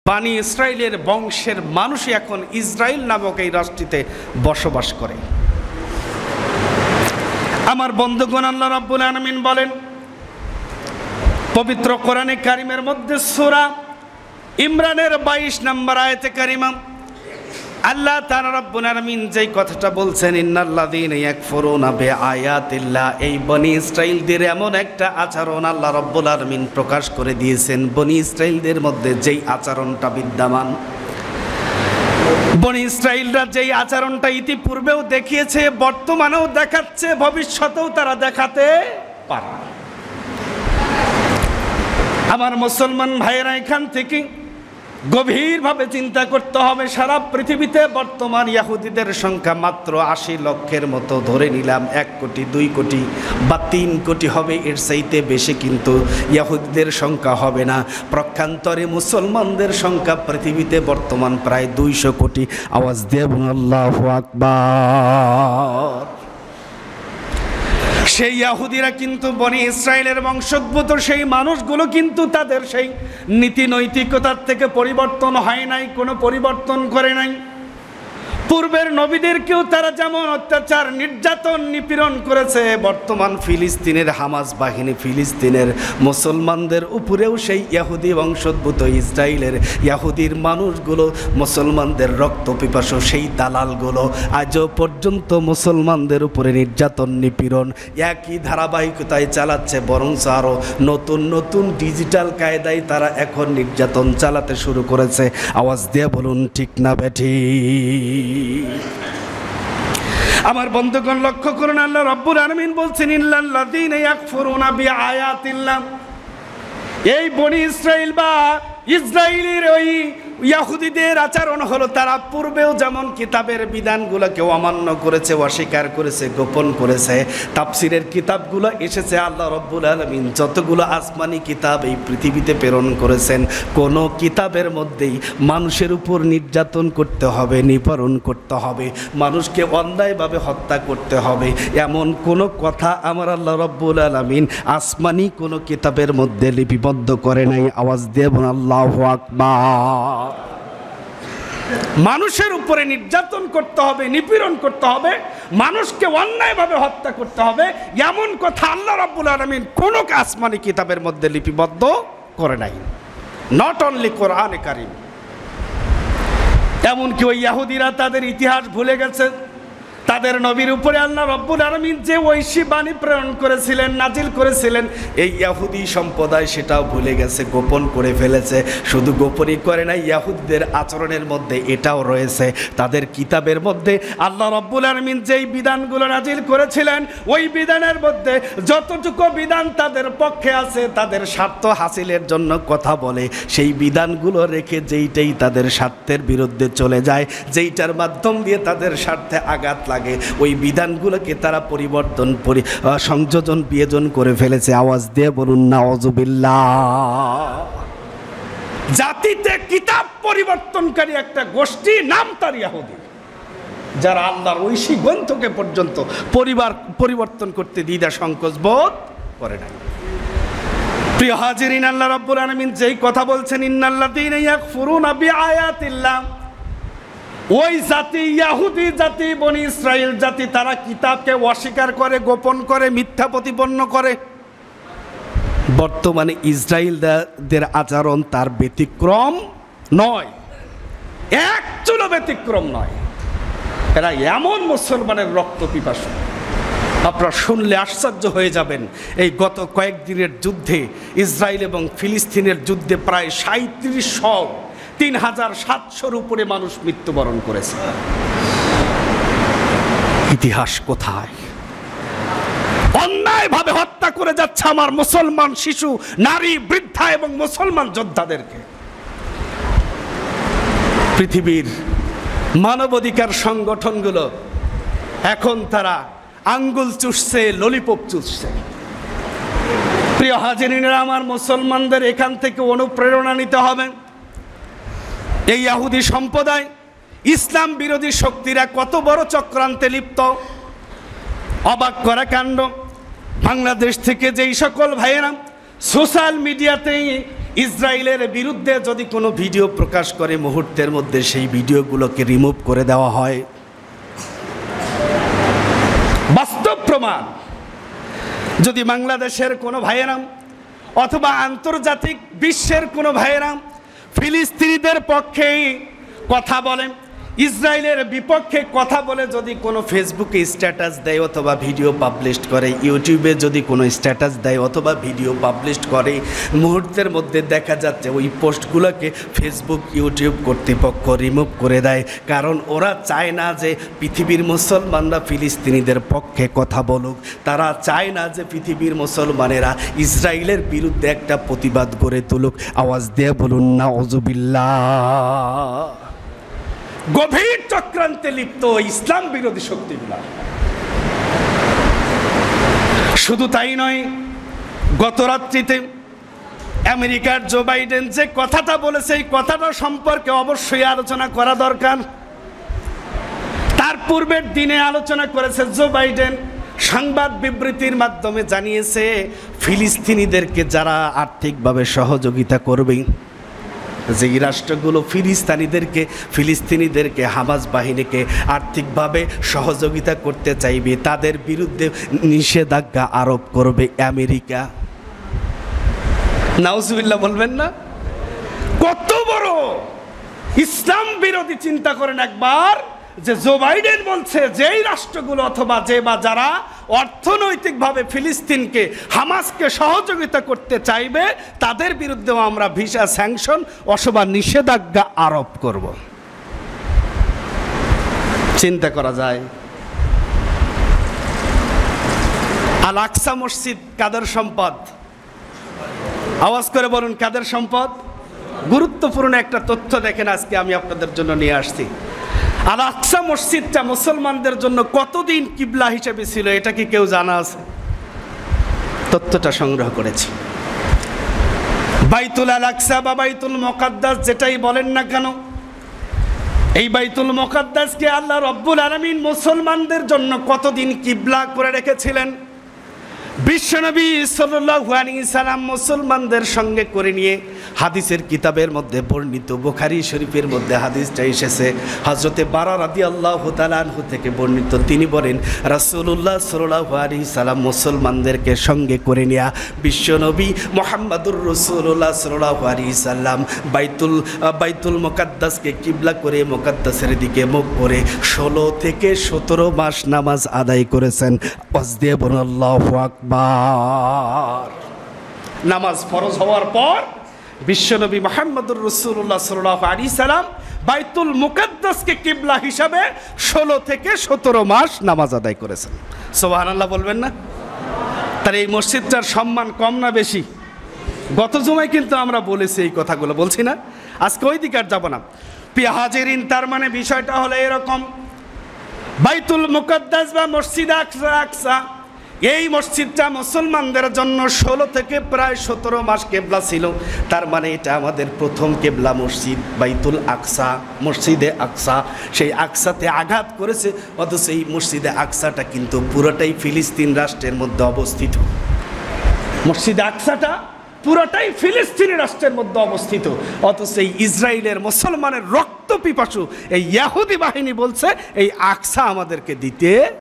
বানি ইসরায়েলের বংশের মানুষই এখন ইসরায়েল নামক এই রাষ্ট্রটিতে বসবাস করে। আমার বন্ধুগণ, আল্লাহ রাব্বুল আলামিন বলেন পবিত্র কোরআনে কারিমের মধ্যে সূরা ইমরানের 22 নম্বর আয়াতে কারিমা আল্লাহ তাআলা রাব্বুল আলামিন যেই কথাটা বলছেন, ইন্নাল্লাযীনা ইয়াকফুরুনা বিআয়াতিল্লাহ, এই বনি ইসরাইলদের এমন একটা আচরণ আল্লাহ রাব্বুল আলামিন প্রকাশ করে দিয়েছেন। বনি ইসরাইলদের মধ্যে যেই আচরণটা বিদ্যমান, বনি ইসরাইলরা যেই আচরণটা ইতিপূর্বেও দেখিয়েছে, বর্তমানেও দেখাচ্ছে, ভবিষ্যতেও তারা দেখাতে পারে। আমার মুসলমান ভাইয়েরা, এখান থেকে গভীরভাবে চিন্তা করতে হবে। সারা পৃথিবীতে বর্তমান ইহুদিদের সংখ্যা মাত্র 80 লক্ষের মতো, ধরে নিলাম 1 কোটি 2 কোটি বা 3 কোটি হবে, এর চাইতে বেশি কিন্তু ইহুদিদের সংখ্যা হবে না। প্রক্ষান্তরে মুসলমানদের সংখ্যা পৃথিবীতে বর্তমান প্রায় 200 কোটি। আওয়াজ দিয়ে বলুন আল্লাহু আকবার। সেই ইহুদিরা কিন্তু বনি ইসরায়েলের বংশোদ্ভূত, সেই মানুষগুলো কিন্তু তাদের সেই নীতি নৈতিকতার থেকে পরিবর্তন হয় নাই, কোনো পরিবর্তন করে নাই। পূর্বের নবীদেরকেও তারা যেমন অত্যাচার, নির্যাতন, নিপীড়ন করেছে, বর্তমান ফিলিস্তিনের হামাস বাহিনী ফিলিস্তিনের মুসলমানদের উপরেও সেই ইহুদি বংশোদ্ভূত ইসরায়েলের ইহুদির মানুষগুলো, মুসলমানদের রক্ত পিপাসু সেই দালালগুলো আজও পর্যন্ত মুসলমানদের উপরে নির্যাতন, নিপীড়ন একই ধারাবাহিকতায় চালাচ্ছে, বরঞ্চ আরও নতুন নতুন ডিজিটাল কায়দায় তারা এখন নির্যাতন চালাতে শুরু করেছে। আওয়াজ দিয়ে বলুন ঠিক না বেঠিক? আমার বন্ধুগণ, লক্ষ্য করুন, আল্লাহ রাব্বুল আলামিন বলছেন ইল্লাল্লাযীনা ইয়াকফুরুনা বিআয়াতিল্লাহ, এই বনি ইসরাইল বা ইসরায়েলের ওই ইহুদিদের আচরণ হলো তারা পূর্বেও যেমন কিতাবের বিধানগুলোকে অমান্য করেছে, অস্বীকার করেছে, গোপন করেছে। তাফসিরের কিতাবগুলো এসেছে, আল্লাহ রাব্বুল আলামিন যতগুলো আসমানি কিতাব এই পৃথিবীতে প্রেরণ করেছেন, কোনো কিতাবের মধ্যেই মানুষের উপর নির্যাতন করতে হবে, নিপীড়ন করতে হবে, মানুষকে অন্যায়ভাবে হত্যা করতে হবে, এমন কোনো কথা আমার আল্লাহ রাব্বুল আলামিন আসমানি কোনো কিতাবের মধ্যে লিপিবদ্ধ করে নাই। আওয়াজ দিয়ে বলুন আল্লাহু আকবার। মানুষের উপরে নির্যাতন করতে হবে, নিপীড়ন করতে হবে, মানুষকে অন্যায়ভাবে হত্যা করতে হবে, এমন কথা আল্লাহ রাব্বুল আলামিন কোন আসমানি কিতাবের মধ্যে লিপিবদ্ধ করে নাই। নট অনলি কোরআনে কারীম, এমনকি ওই ইহুদিরা তাদের ইতিহাস ভুলে গেছে। তাদের নবীর উপরে আল্লাহ রাব্বুল আলামিন যে ঐশী বাণী প্রেরণ করেছিলেন, নাজিল করেছিলেন, এই ইহুদি সম্প্রদায় সেটাও ভুলে গেছে, গোপন করে ফেলেছে। শুধু গোপনই করে নাই, ইহুদিদের আচরণের মধ্যে এটাও রয়েছে। তাদের কিতাবের মধ্যে আল্লাহ রাব্বুল আলামিন যেই বিধানগুলো নাজিল করেছিলেন, ওই বিধানের মধ্যে যতটুকু বিধান তাদের পক্ষে আছে, তাদের স্বার্থ হাসিলের জন্য কথা বলে, সেই বিধানগুলো রেখে যেইটাই তাদের স্বার্থের বিরুদ্ধে চলে যায়, যেইটার মাধ্যম দিয়ে তাদের স্বার্থে আঘাত লাগে, ওই বিধানগুলোকে তারা পরিবর্তন, সংযোজন, বিয়োজন করে ফেলেছে। আওয়াজ দিয়ে বলুন নাউযুবিল্লাহ। জাতিতে কিতাব পরিবর্তনকারী একটা গোষ্ঠী, নাম তার ইহুদি, যারা আল্লাহর ঐশী গ্রন্থকে পর্যন্ত পরিবর্তন করতে দ্বিধা সংকোচ বোধ করে না। প্রিয় হাজিরিন, আল্লাহ রাব্বুল আলামিন যেই কথা বলছেন ইন্নাল্লাযীনা ইয়াকফুরুনা বিআয়াতিল্লাহ, ওই জাতি, ইহুদি জাতি, বনি ইসরায়েল জাতি, তারা কিতাবকে অস্বীকার করে, গোপন করে, মিথ্যা প্রতিপন্ন করে। বর্তমানে ইসরায়েলদের আচরণ তার ব্যতিক্রম নয়, এক চুলো ব্যতিক্রম নয়। এরা এমন মুসলমানের রক্ত পিপাসু, আপনারা শুনলে আশ্চর্য হয়ে যাবেন। এই গত কয়েকদিনের যুদ্ধে, ইসরায়েল এবং ফিলিস্তিনের যুদ্ধে প্রায় 3700-3700-র উপরে মানুষ মৃত্যুবরণ করেছে। ইতিহাস কোথায়? অন্যায়ভাবে হত্যা করে যাচ্ছে আমার মুসলমান শিশু, নারী, বৃদ্ধা এবং মুসলমান যোদ্ধাদেরকে। পৃথিবীর মানবাধিকার সংগঠনগুলো এখন তারা আঙ্গুল চুষছে, ললিপপ চুষছে। প্রিয় হাজিরিনেরা, আমার মুসলমানদের এখান থেকে অনুপ্রেরণা নিতে হবে। এই ইহুদি সম্প্রদায়, ইসলাম বিরোধী শক্তিরা কত বড় চক্রান্তে লিপ্ত, অবাক করা কাণ্ড। বাংলাদেশ থেকে যেই সকল ভাইয়েরা সোশ্যাল মিডিয়াতে ইসরায়েলের বিরুদ্ধে যদি কোনো ভিডিও প্রকাশ করে মুহূর্তের মধ্যে সেই ভিডিওগুলোকে রিমুভ করে দেওয়া হয়। বাস্তব প্রমাণ। যদি বাংলাদেশের কোনো ভাইয়েরা অথবা আন্তর্জাতিক বিশ্বের কোনো ভাইয়েরা ফিলিস্তিনিদের পক্ষেই কথা বলেন, ইসরায়েলের বিপক্ষে কথা বলে যদি কোনো ফেসবুকে স্ট্যাটাস দেয় অথবা ভিডিও পাবলিশ করে, ইউটিউবে যদি কোনো স্ট্যাটাস দেয় অথবা ভিডিও পাবলিশ করে, মুহূর্তের মধ্যে দেখা যাচ্ছে ওই পোস্টগুলোকে ফেসবুক ইউটিউব কর্তৃপক্ষ রিমুভ করে দেয়। কারণ ওরা চায় না যে পৃথিবীর মুসলমানরা ফিলিস্তিনিদের পক্ষে কথা বলুক, তারা চায় না যে পৃথিবীর মুসলমানেরা ইসরায়েলের বিরুদ্ধে একটা প্রতিবাদ গড়ে তুলুক। আওয়াজ দিয়ে বলুন নাউজুবিল্লাহ। গভীর চক্রান্তে লিপ্ত ইসলাম বিরোধী শক্তিগুলা। শুধু তাই নয়, গত রাত্রিতে আমেরিকার জো বাইডেন যে কথাটা বলেছে এই কথাটা সম্পর্কে অবশ্যই আলোচনা করা দরকার। তার পূর্বের দিনে আলোচনা করেছে জো বাইডেন, সংবাদ বিবৃতির মাধ্যমে জানিয়েছে ফিলিস্তিনিদেরকে যারা আর্থিকভাবে সহযোগিতা করবে, যে রাষ্ট্রগুলো ফিলিস্তিনিদেরকে হামাস বাহিনীকে আর্থিকভাবে সহযোগিতা করতে চাইবে তাদের বিরুদ্ধে নিষেধাজ্ঞা আরোপ করবে আমেরিকা। নাউজুবিল্লাহ বলবেন না? কত বড় ইসলাম বিরোধী চিন্তা করেন একবার, যে জো বাইডেন বলছে যেই রাষ্ট্রগুলো অথবা যে বা যারা অর্থনৈতিকভাবে ফিলিস্তিনকে হামাসকে সহযোগিতা করতে চাইবে তাদের বিরুদ্ধেও আমরা ভিসা স্যাংশন অথবা নিষেধাজ্ঞা আরোপ করব। চিন্তা করা যায়। আল আকসা মসজিদ কাদের সম্পদ? আওয়াজ করে বলুন কাদের সম্পদ? গুরুত্বপূর্ণ একটা তথ্য দেখেন আজকে আমি আপনাদের জন্য নিয়ে আসছি। আল আকসা মসজিদটা মুসলমানদের জন্য কতদিন কিবলা হিসেবে ছিল এটা কি কেউ জানা আছে? তথ্যটা সংগ্রহ করেছি। বাইতুল আল আকসা বা বাইতুল মুকাদ্দাস যেটাই বলেন না কেন, এই বাইতুল মুকাদ্দাসকে আল্লাহ রব্বুল আলামিন মুসলমানদের জন্য কতদিন কিবলা করে রেখেছিলেন। বিশ্বনবী সাল্লাল্লাহু আলাইহি সাল্লাম মুসলমানদের সঙ্গে করে নিয়ে হাদিসের কিতাবের মধ্যে বর্ণিত, বুখারী শরীফের মধ্যে হাদিসটা এসেছে, হযরতে বারা রাদিয়াল্লাহু তাআলা আনহু থেকে বর্ণিত। তিনি বলেন রাসূলুল্লাহ সাল্লাল্লাহু আলাইহি সাল্লাম মুসলমানদেরকে সঙ্গে করে নিয়ে বিশ্বনবী মুহাম্মদুর রাসূলুল্লাহ সাল্লাল্লাহু আলাইহি সাল্লাম বাইতুল মুকাদ্দাসকে কিবলা করে মুকাদ্দাসের দিকে মুখ করে 16 থেকে 17 মাস নামাজ আদায় করেছেন। ওয়াজ দিয়ে বলুন আল্লাহু আকবার। নামাজ ফরজ হওয়ার পর বিশ্বনবী মুহাম্মদুর রাসূলুল্লাহ সাল্লাল্লাহু আলাইহি সাল্লাম বাইতুল মুকাদ্দাসকে কিবলা হিসাবে 16 থেকে 17 মাস নামাজ আদায় করেছেন। সুবহানাল্লাহ বলবেন না? তার এই মসজিদটার সম্মান কম না বেশি? গত জুমায় কিন্তু আমরা বলেছি এই কথাগুলো, বলছি না? আজকে ওই দিকে আর যাব না। প্রিয় হাজিরিন, তার মানে বিষয়টা হলো এরকম, বাইতুল মুকাদ্দাস বা মসজিদ আকসা এই মসজিদটা মুসলমানদের জন্য 16 থেকে প্রায় 17 মাস কেবলা ছিল। তার মানে এটা আমাদের প্রথম কেবলা মসজিদ বাইতুল আকসা, মসজিদে আকসা। সেই আকসাতে আঘাত করেছে, অথচ এই মসজিদে আকসাটা কিন্তু পুরোটাই ফিলিস্তিন রাষ্ট্রের মধ্যে অবস্থিত। মসজিদে আকসাটা পুরোটাই ফিলিস্তিনি রাষ্ট্রের মধ্যে অবস্থিত, অথচ এই ইসরায়েলের মুসলমানের রক্ত পিপাসু এই ইহুদি বাহিনী বলছে এই আকসা আমাদেরকে দিতে